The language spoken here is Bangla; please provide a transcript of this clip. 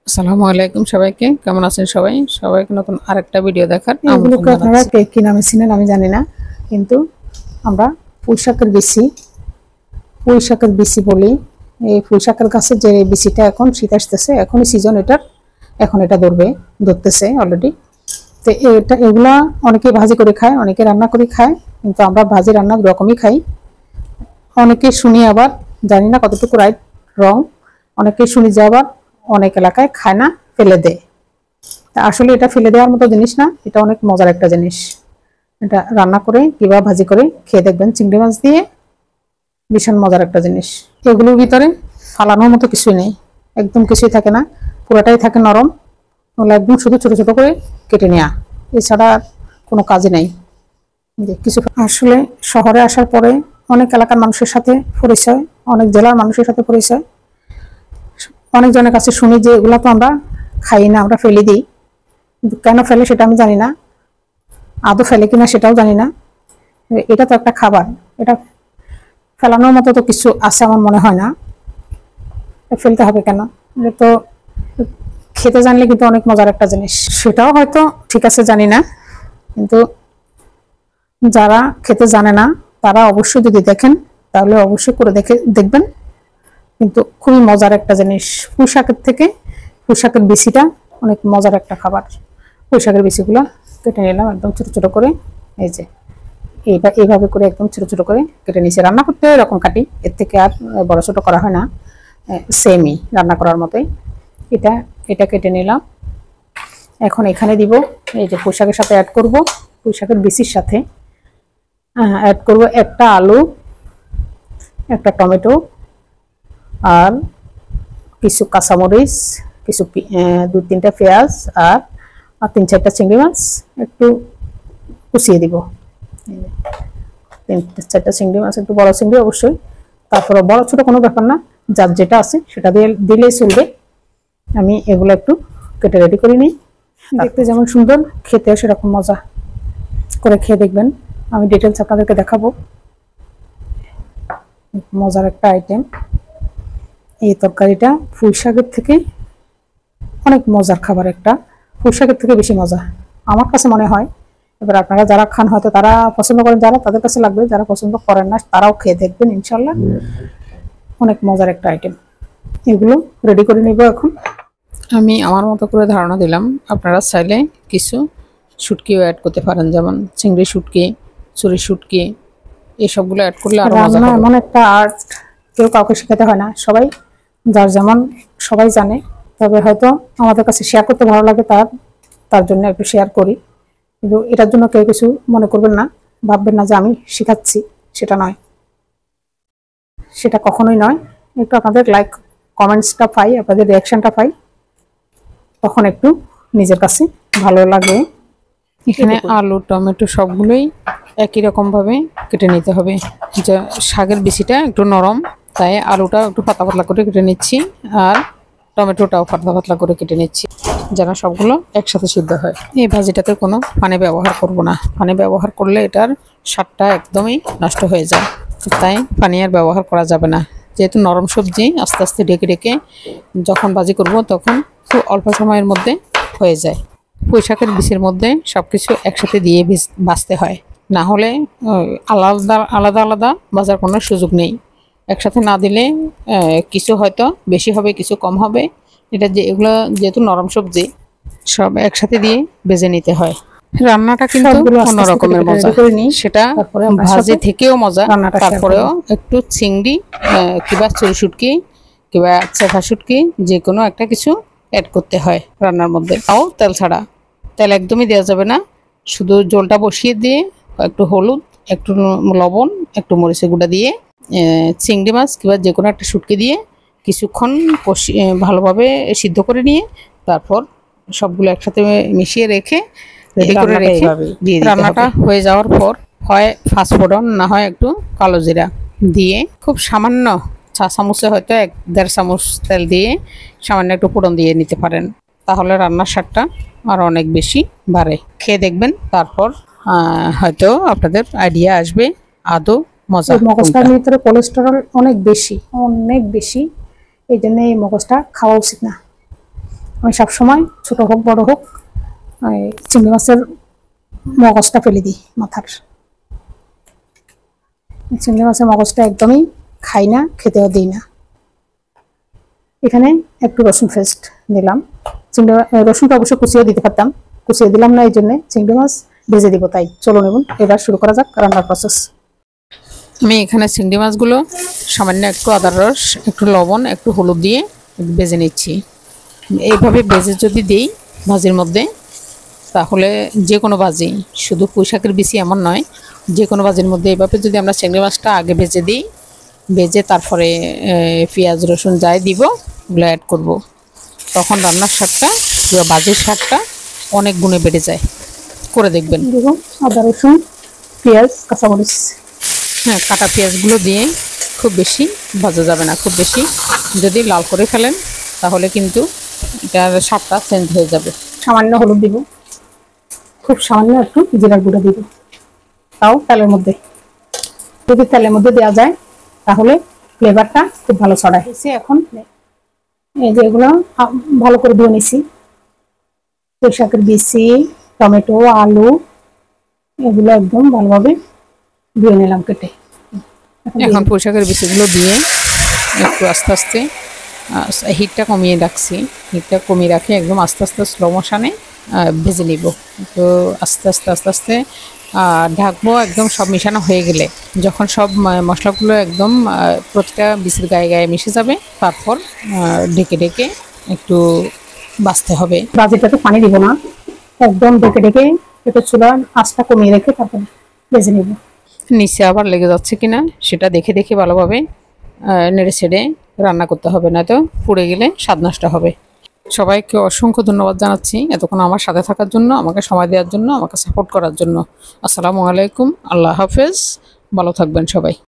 আসসালামু আলাইকুম সবাইকে, কেমন আছেন সবাই? সবাইকে নতুন আরেকটা ভিডিও দেখার এগুলোকে আপনারা কি নামে চিনেন আমি জানি না, কিন্তু আমরা পুঁই শাকের বিচি বলি। এই পুঁই শাকের গাছের যে বিচিটা এখন শীত আসতেছে, এখনই সিজন এটার, এখন এটা ধরতেছে অলরেডি। তো এগুলা অনেকে ভাজি করে খায়, অনেকে রান্না করে খায়, কিন্তু আমরা ভাজি রান্না দু রকমই খাই। অনেকে শুনি, আবার জানি না কতটুকু রাইট রং, অনেকে শুনি যে আবার অনেক এলাকায় খায় না, ফেলে দেয়। তা আসলে এটা ফেলে দেওয়ার মতো জিনিস না, এটা অনেক মজার একটা জিনিস। এটা রান্না করে কিংবা ভাজি করে খেয়ে দেখবেন, চিংড়ি মাছ দিয়ে, ভীষণ মজার একটা জিনিস। এগুলোর ভিতরে ফালানোর মতো কিছুই নেই, একদম কিছুই থাকে না, পুরোটাই থাকে নরম। ওগুলো একদম শুধু ছোট ছোট করে কেটে নেওয়া, এছাড়া কোনো কাজই নেই। কিছু আসলে শহরে আসার পরে অনেক এলাকার মানুষের সাথে পরিচয়, অনেক জেলার মানুষের সাথে পরিচয়, অনেকজনের কাছে শুনি যে এগুলো তো আমরা খাই না, আমরা ফেলে দিই। কিন্তু কেন ফেলে সেটা আমি জানি না, আদৌ ফেলে কিনা সেটাও জানি না। এটা তো একটা খাবার, এটা ফেলানোর মতো তো কিছু আছে আমার মনে হয় না, ফেলতে হবে কেন? এটা তো খেতে জানলে কিন্তু অনেক মজার একটা জিনিস, সেটাও হয়তো ঠিক আছে, জানি না। কিন্তু যারা খেতে জানে না তারা অবশ্যই যদি দেখেন তাহলে অবশ্যই করে দেখবেন, কিন্তু খুবই মজার একটা জিনিস। পুঁই শাকের বিচিটা অনেক মজার একটা খাবার। পুঁই শাকের বিচিগুলো কেটে নিলাম একদম ছোট ছোট করে, এই যে এইভাবে করে একদম ছোট ছোট করে কেটে নিয়েছি। রান্না করতে এরকম কাটি, এর থেকে আর বড় ছোট করা হয় না, সেমই রান্না করার মতোই। এটা এটা কেটে নিলাম। এখন এখানে দিব, এই যে পুঁই শাকের সাথে অ্যাড করব, পুঁই শাকের বিচির সাথে অ্যাড করব একটা আলু, একটা টমেটো, আর কিছু কাঁচামরিচ, কিছু দুই তিনটা পেঁয়াজ, আর তিন চারটা চিংড়ি মাছ একটু কুচিয়ে দিব। তিন চারটা চিংড়ি মাছ, একটু বড় চিংড়ি অবশ্যই, তারপরে বড় ছোট কোনো ব্যাপার না, যার যেটা আছে সেটা দিয়ে দিলেই চলবে। আমি এগুলো একটু কেটে রেডি করে নিই। দেখতে যেমন সুন্দর, খেতেও সেরকম মজা, করে খেয়ে দেখবেন। আমি ডিটেলস আপনাদেরকে দেখাবো। মজার একটা আইটেম এই তরকারিটা, পুঁই শাকের থেকে অনেক মজার খাবার একটা, পুঁই শাকের থেকে বেশি মজা আমার কাছে মনে হয়। এবার আপনারা যারা খান হয়তো তারা পছন্দ করেন, যারা তাদের কাছে লাগবে, যারা পছন্দ করেন না তারাও খেয়ে দেখবেন, ইনশাল্লাহ অনেক মজার একটা আইটেম। এগুলো রেডি করে নিব এখন। আমি আমার মতো করে ধারণা দিলাম, আপনারা চাইলে কিছু শুটকিও অ্যাড করতে পারেন, যেমন চিংড়ি শুটকি, চুরি শুটকি, এসবগুলো অ্যাড করলে আরো মজা রান্না হবে। এমন একটা আর্ট, কেউ কাউকে শেখাতে হয় না, সবাই যার যেমন সবাই জানে। তবে হয়তো আমাদের কাছে শেয়ার করতে ভালো লাগে, তার জন্য একটু শেয়ার করি। কিন্তু এটার জন্য কেউ কিছু মনে করবেন না, ভাববেন না যে আমি শেখাচ্ছি, সেটা নয়, সেটা কখনোই নয়। একটু আপনাদের লাইক কমেন্টসটা পাই, আপনাদের রিয়াকশনটা পাই, তখন একটু নিজের কাছে ভালো লাগে। এখানে আলু টমেটো সবগুলোই একই রকমভাবে কেটে নিতে হবে। যা শাকের বিচিটা একটু নরম, তাই আলুটা একটু পাতলা পাতলা করে কেটে নিচ্ছি, আর টমেটোটাও পাতলা পাতলা করে কেটে নিচ্ছি, যেন সবগুলো একসাথে সিদ্ধ হয়। এই ভাজিটাতে কোনো পানি ব্যবহার করব না, পানি ব্যবহার করলে এটার স্বাদটা একদমই নষ্ট হয়ে যায়, তাই পানি আর ব্যবহার করা যাবে না। যেহেতু নরম সবজি, আস্তে আস্তে ঢেকে ঢেকে যখন ভাজি করব তখন খুব অল্প সময়ের মধ্যে হয়ে যায়। পুঁই শাকের বিচির মধ্যে সব কিছু একসাথে দিয়ে ভাজতে হয়, না হলে আলাদা আলাদা আলাদা ভাজার কোনো সুযোগ নেই। একসাথে না দিলে কিছু হয়তো বেশি হবে, কিছু কম হবে। এটা এগুলো যেহেতু নরম সবজি, সব একসাথে দিয়ে ভেজে নিতে হয়। রান্নাটা কিন্তু অন্য রকমের মজা, সেটা ভাজি থেকেও মজা। তারপরেও একটু চিংড়ি কিংবা চুরি শুটকি কিংবা চেখা শুটকি, যে কোনো একটা কিছু অ্যাড করতে হয় রান্নার মধ্যে, তাও তেল ছাড়া। তেল একদমই দেওয়া যাবে না, শুধু জলটা বসিয়ে দিয়ে একটু হলুদ, একটু লবণ, একটু মরিচের গুঁড়া দিয়ে চিংড়ি মাছ কিংবা যে কোনো একটা শুটকি দিয়ে কিছুক্ষণ ভালোভাবে সিদ্ধ করে নিয়ে তারপর সবগুলো একসাথে মিশিয়ে রেখে রেডি করে রেখে রান্নাটা হয়ে যাওয়ার পর হয় পাঁচফোড়ন, না হয় একটু কালো জিরা দিয়ে খুব সামান্য চা চামচে হয়তো 1-1.5 চামচ তেল দিয়ে সামান্য একটু ফোড়ন দিয়ে নিতে পারেন, তাহলে রান্নার স্বাদটা আর অনেক বেশি বাড়ে। খেয়ে দেখবেন, তারপর হয়তো আপনাদের আইডিয়া আসবে আদৌ মজা। মগজটার ভিতরে কোলেস্টেরল অনেক বেশি, অনেক বেশি, এই জন্য এই মগজটা খাওয়া উচিত না। আমি সবসময় ছোট হোক বড় হোক চিংড়ি মাছের মগজটা ফেলে দিই মাথার। চিংড়ি মাছের মগজটা একদমই খাই না, খেতেও দিই না। এখানে একটু রসুন পেস্ট দিলাম। রসুনটা অবশ্য কুচিয়ে দিতে পারতাম, কুচিয়ে দিলাম না, এই জন্য চিংড়ি মাছ ভেজে দিব। তাই চলুন এবার শুরু করা যাক রান্নার প্রসেস। আমি এখানে চিংড়ি মাছগুলো সামান্য একটু আদার রস, একটু লবণ, একটু হলুদ দিয়ে ভেজে নিচ্ছি। এইভাবে ভেজে যদি দিই ভাজির মধ্যে, তাহলে যে কোনো ভাজি, শুধু পুঁইশাকের বিচি এমন নয়, যে কোনো ভাজির মধ্যে এইভাবে যদি আমরা চিংড়ি মাছটা আগে ভেজে দিই, ভেজে তারপরে পেঁয়াজ রসুন যাই দিব ওগুলো অ্যাড করব, তখন রান্নার স্বাদটা পুরো ভাজির স্বাদটা অনেক গুণে বেড়ে যায়। করে দেখবেন। দেখুন আদা রসুন পেঁয়াজ কাঁচামরিচ, হ্যাঁ, কাটা পেঁয়াজগুলো দিয়ে খুব বেশি ভাজা যাবে না। খুব বেশি যদি লাল করে ফেলেন তাহলে কিন্তু এটার স্বাদটা চেঞ্জ হয়ে যাবে। সামান্য হলুদ দিব, খুব সামান্য একটু জিরার গুঁড়ো দিব, তাও তেলের মধ্যে। যদি তেলের মধ্যে দেওয়া যায় তাহলে ফ্লেভারটা খুব ভালো ছড়ায়। এখন এই যে এগুলো ভালো করে ধুয়ে নিছি, পুঁইশাকের বিচি, টমেটো, আলু এগুলো একদম ভালোভাবে ধুয়ে নিলাম কেটে। এখন পুঁইশাকের বিচিগুলো দিয়ে একটু আস্তে আস্তে হিটটা কমিয়ে রাখছি, হিটটা কমিয়ে রাখে একদম আস্তে আস্তে স্লো মোশনে ভেজে নিব। তো আস্তে আস্তে আস্তে আস্তে ঢাকবো একদম সব মিশানো হয়ে গেলে। যখন সব মশলাগুলো একদম প্রতিটা বিচির গায়ে গায়ে মিশে যাবে, তারপর ঢেকে ঢেকে একটু বাছতে হবে। ভাজিটাতে পানি দিব না, একদম ঢেকে ঢেকে একটু চুলার আঁচটা কমিয়ে রেখে তারপর ভেজে নিব। নিচে আবার লেগে যাচ্ছে কিনা সেটা দেখে দেখে ভালোভাবে নেড়ে ছেড়ে রান্না করতে হবে, না তো পুড়ে গেলে স্বাদ নষ্ট হবে। সবাইকে অসংখ্য ধন্যবাদ জানাচ্ছি এতক্ষণ আমার সাথে থাকার জন্য, আমাকে সময় দেওয়ার জন্য, আমাকে সাপোর্ট করার জন্য। আসসালামু আলাইকুম, আল্লাহ হাফেজ, ভালো থাকবেন সবাই।